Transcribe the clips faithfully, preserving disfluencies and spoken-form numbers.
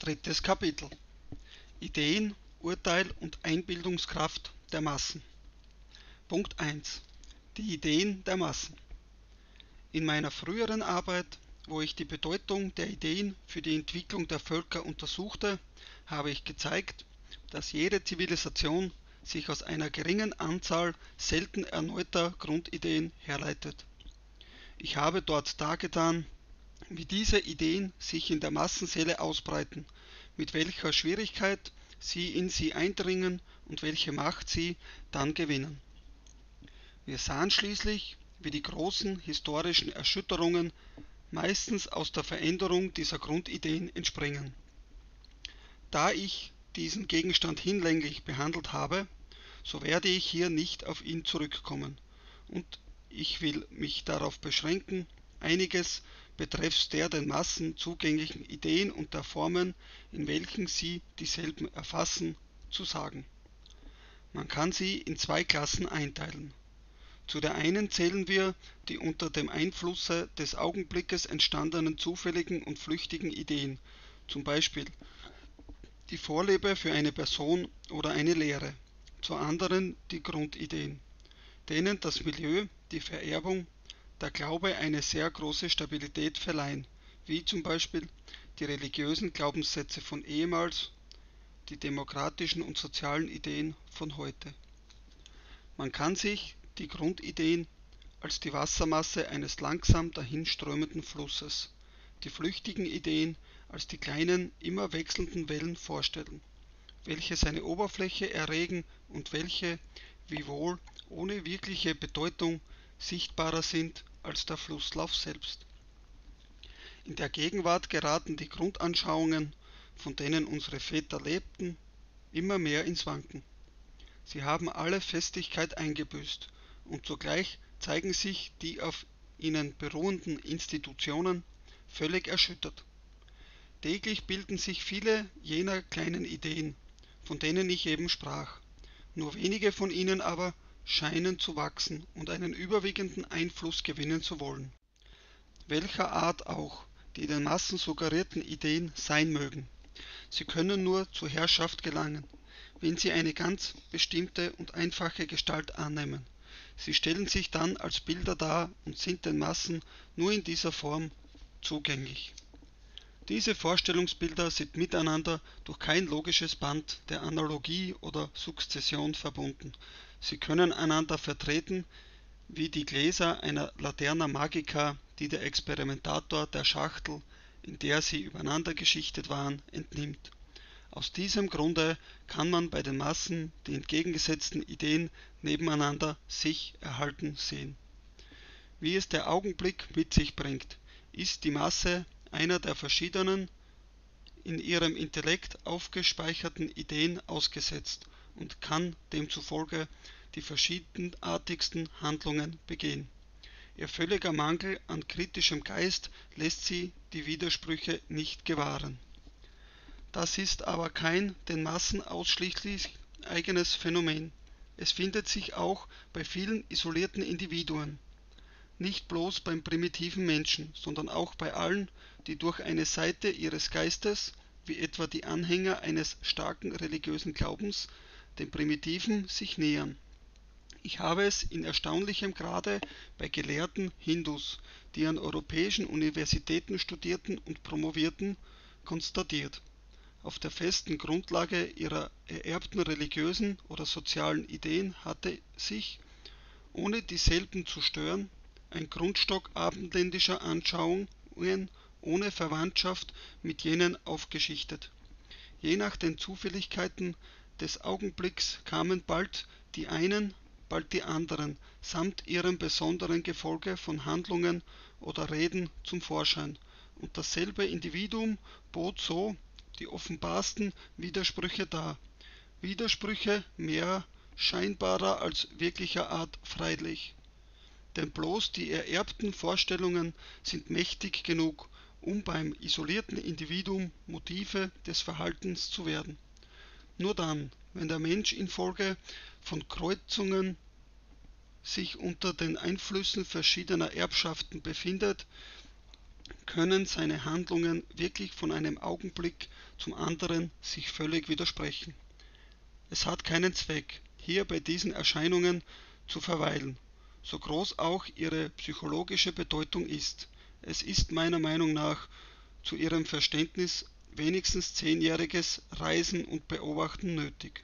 Drittes Kapitel: Ideen, Urteil und Einbildungskraft der Massen. Punkt eins. Die Ideen der Massen. In meiner früheren Arbeit, wo ich die Bedeutung der Ideen für die Entwicklung der Völker untersuchte, habe ich gezeigt, dass jede Zivilisation sich aus einer geringen Anzahl selten erneuter Grundideen herleitet. Ich habe dort dargetan, wie diese Ideen sich in der Massenseele ausbreiten, mit welcher Schwierigkeit sie in sie eindringen und welche Macht sie dann gewinnen. Wir sahen schließlich, wie die großen historischen Erschütterungen meistens aus der Veränderung dieser Grundideen entspringen. Da ich diesen Gegenstand hinlänglich behandelt habe, so werde ich hier nicht auf ihn zurückkommen, und ich will mich darauf beschränken, einiges betreffs der den Massen zugänglichen Ideen und der Formen, in welchen sie dieselben erfassen, zu sagen. Man kann sie in zwei Klassen einteilen. Zu der einen zählen wir die unter dem Einflusse des Augenblickes entstandenen zufälligen und flüchtigen Ideen, zum Beispiel die Vorliebe für eine Person oder eine Lehre, zur anderen die Grundideen, denen das Milieu, die Vererbung, der Glaube eine sehr große Stabilität verleihen, wie zum Beispiel die religiösen Glaubenssätze von ehemals, die demokratischen und sozialen Ideen von heute. Man kann sich die Grundideen als die Wassermasse eines langsam dahinströmenden Flusses, die flüchtigen Ideen als die kleinen, immer wechselnden Wellen vorstellen, welche seine Oberfläche erregen und welche, wiewohl ohne wirkliche Bedeutung, sichtbarer sind als der Flusslauf selbst. In der Gegenwart geraten die Grundanschauungen, von denen unsere Väter lebten, immer mehr ins Wanken. Sie haben alle Festigkeit eingebüßt, und zugleich zeigen sich die auf ihnen beruhenden Institutionen völlig erschüttert. Täglich bilden sich viele jener kleinen Ideen, von denen ich eben sprach. Nur wenige von ihnen aber scheinen zu wachsen und einen überwiegenden Einfluss gewinnen zu wollen. Welcher Art auch die den Massen suggerierten Ideen sein mögen. Sie können nur zur Herrschaft gelangen, wenn sie eine ganz bestimmte und einfache Gestalt annehmen. Sie stellen sich dann als Bilder dar und sind den Massen nur in dieser Form zugänglich. Diese Vorstellungsbilder sind miteinander durch kein logisches Band der Analogie oder Sukzession verbunden. Sie können einander vertreten, wie die Gläser einer Laterna Magica, die der Experimentator der Schachtel, in der sie übereinander geschichtet waren, entnimmt. Aus diesem Grunde kann man bei den Massen die entgegengesetzten Ideen nebeneinander sich erhalten sehen. Wie es der Augenblick mit sich bringt, ist die Masse einer der verschiedenen, in ihrem Intellekt aufgespeicherten Ideen ausgesetzt und kann demzufolge die verschiedenartigsten Handlungen begehen. Ihr völliger Mangel an kritischem Geist lässt sie die Widersprüche nicht gewahren. Das ist aber kein den Massen ausschließlich eigenes Phänomen. Es findet sich auch bei vielen isolierten Individuen. Nicht bloß beim primitiven Menschen, sondern auch bei allen, die durch eine Seite ihres Geistes, wie etwa die Anhänger eines starken religiösen Glaubens, dem Primitiven sich nähern. Ich habe es in erstaunlichem Grade bei gelehrten Hindus, die an europäischen Universitäten studierten und promovierten, konstatiert. Auf der festen Grundlage ihrer ererbten religiösen oder sozialen Ideen hatte sich, ohne dieselben zu stören, ein Grundstock abendländischer Anschauungen ohne Verwandtschaft mit jenen aufgeschichtet. Je nach den Zufälligkeiten des Augenblicks kamen bald die einen, bald die anderen, samt ihrem besonderen Gefolge von Handlungen oder Reden zum Vorschein, und dasselbe Individuum bot so die offenbarsten Widersprüche dar. Widersprüche mehr scheinbarer als wirklicher Art freilich. Denn bloß die ererbten Vorstellungen sind mächtig genug, um beim isolierten Individuum Motive des Verhaltens zu werden. Nur dann, wenn der Mensch infolge von Kreuzungen sich unter den Einflüssen verschiedener Erbschaften befindet, können seine Handlungen wirklich von einem Augenblick zum anderen sich völlig widersprechen. Es hat keinen Zweck, hier bei diesen Erscheinungen zu verweilen, so groß auch ihre psychologische Bedeutung ist. Es ist meiner Meinung nach zu ihrem Verständnis wenigstens zehnjähriges Reisen und Beobachten nötig.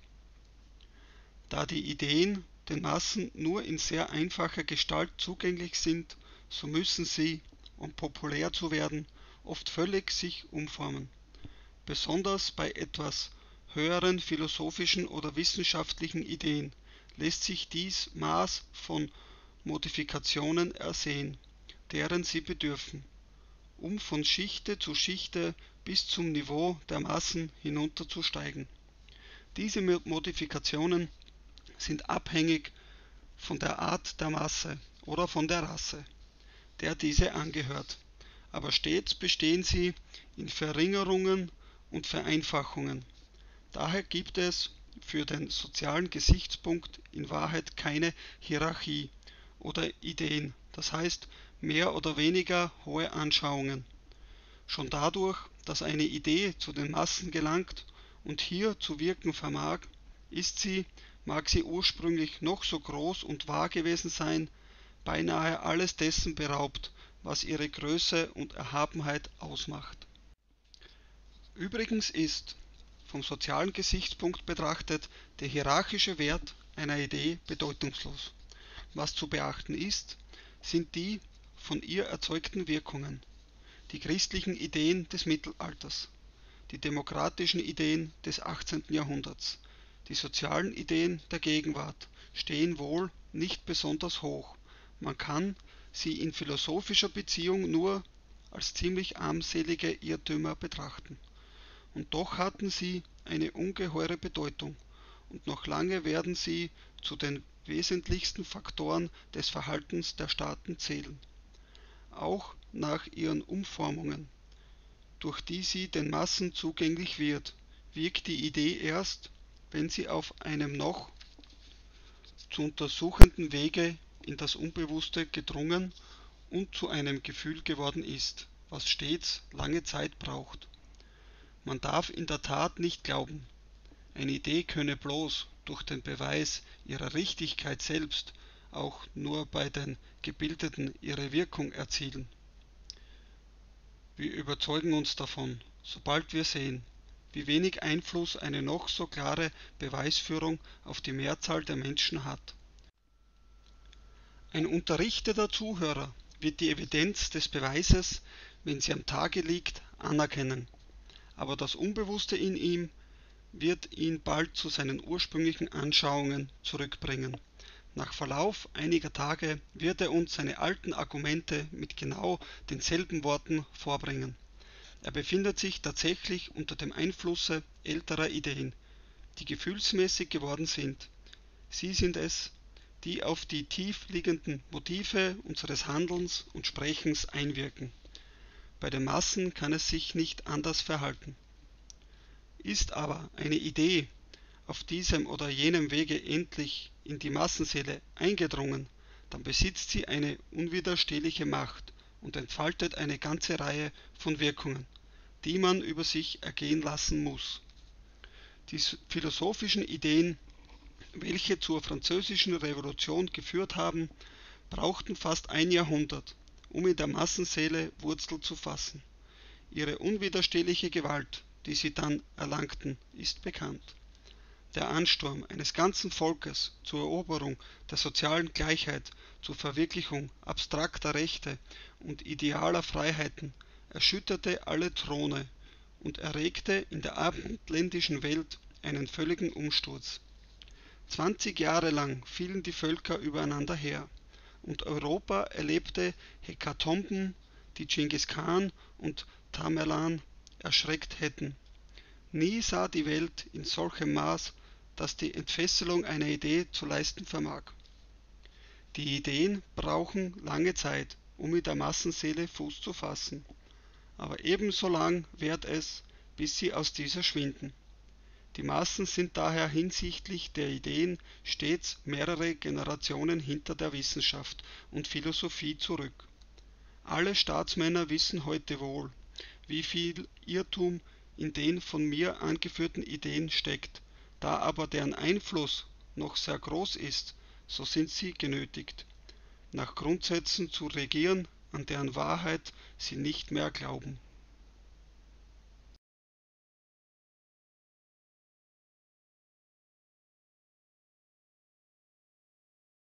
Da die Ideen den Massen nur in sehr einfacher Gestalt zugänglich sind, so müssen sie, um populär zu werden, oft völlig sich umformen. Besonders bei etwas höheren philosophischen oder wissenschaftlichen Ideen lässt sich dies Maß von Modifikationen ersehen, deren sie bedürfen, um von Schichte zu Schichte bis zum Niveau der Massen hinunterzusteigen. Diese Modifikationen sind abhängig von der Art der Masse oder von der Rasse, der diese angehört, aber stets bestehen sie in Verringerungen und Vereinfachungen. Daher gibt es für den sozialen Gesichtspunkt in Wahrheit keine Hierarchie oder Ideen, das heißt mehr oder weniger hohe Anschauungen. Schon dadurch, dass eine Idee zu den Massen gelangt und hier zu wirken vermag, ist sie, mag sie ursprünglich noch so groß und wahr gewesen sein, beinahe alles dessen beraubt, was ihre Größe und Erhabenheit ausmacht. Übrigens ist, vom sozialen Gesichtspunkt betrachtet, der hierarchische Wert einer Idee bedeutungslos. Was zu beachten ist, sind die von ihr erzeugten Wirkungen, die christlichen Ideen des Mittelalters, die demokratischen Ideen des achtzehnten Jahrhunderts, die sozialen Ideen der Gegenwart stehen wohl nicht besonders hoch, man kann sie in philosophischer Beziehung nur als ziemlich armselige Irrtümer betrachten. Und doch hatten sie eine ungeheure Bedeutung, und noch lange werden sie zu den wesentlichsten Faktoren des Verhaltens der Staaten zählen. Auch nach ihren Umformungen, durch die sie den Massen zugänglich wird, wirkt die Idee erst, wenn sie auf einem noch zu untersuchenden Wege in das Unbewusste gedrungen und zu einem Gefühl geworden ist, was stets lange Zeit braucht. Man darf in der Tat nicht glauben, eine Idee könne bloß durch den Beweis ihrer Richtigkeit selbst auch nur bei den Gebildeten ihre Wirkung erzielen. Wir überzeugen uns davon, sobald wir sehen, wie wenig Einfluss eine noch so klare Beweisführung auf die Mehrzahl der Menschen hat. Ein unterrichteter Zuhörer wird die Evidenz des Beweises, wenn sie am Tage liegt, anerkennen, aber das Unbewusste in ihm wird ihn bald zu seinen ursprünglichen Anschauungen zurückbringen. Nach Verlauf einiger Tage wird er uns seine alten Argumente mit genau denselben Worten vorbringen. Er befindet sich tatsächlich unter dem Einflusse älterer Ideen, die gefühlsmäßig geworden sind. Sie sind es, die auf die tief liegenden Motive unseres Handelns und Sprechens einwirken. Bei den Massen kann es sich nicht anders verhalten. Ist aber eine Idee auf diesem oder jenem Wege endlich in die Massenseele eingedrungen, dann besitzt sie eine unwiderstehliche Macht und entfaltet eine ganze Reihe von Wirkungen, die man über sich ergehen lassen muss. Die philosophischen Ideen, welche zur Französischen Revolution geführt haben, brauchten fast ein Jahrhundert, um in der Massenseele Wurzel zu fassen. Ihre unwiderstehliche Gewalt, die sie dann erlangten, ist bekannt. Der Ansturm eines ganzen Volkes zur Eroberung der sozialen Gleichheit, zur Verwirklichung abstrakter Rechte und idealer Freiheiten erschütterte alle Throne und erregte in der abendländischen Welt einen völligen Umsturz. Zwanzig Jahre lang fielen die Völker übereinander her, und Europa erlebte Hekatomben, die Genghis Khan und Tamerlan erschreckt hätten. Nie sah die Welt in solchem Maß, dass die Entfesselung einer Idee zu leisten vermag. Die Ideen brauchen lange Zeit, um in der Massenseele Fuß zu fassen, aber ebenso lang währt es, bis sie aus dieser schwinden. Die Massen sind daher hinsichtlich der Ideen stets mehrere Generationen hinter der Wissenschaft und Philosophie zurück. Alle Staatsmänner wissen heute wohl, wie viel Irrtum in den von mir angeführten Ideen steckt. Da aber deren Einfluss noch sehr groß ist, so sind sie genötigt, nach Grundsätzen zu regieren, an deren Wahrheit sie nicht mehr glauben.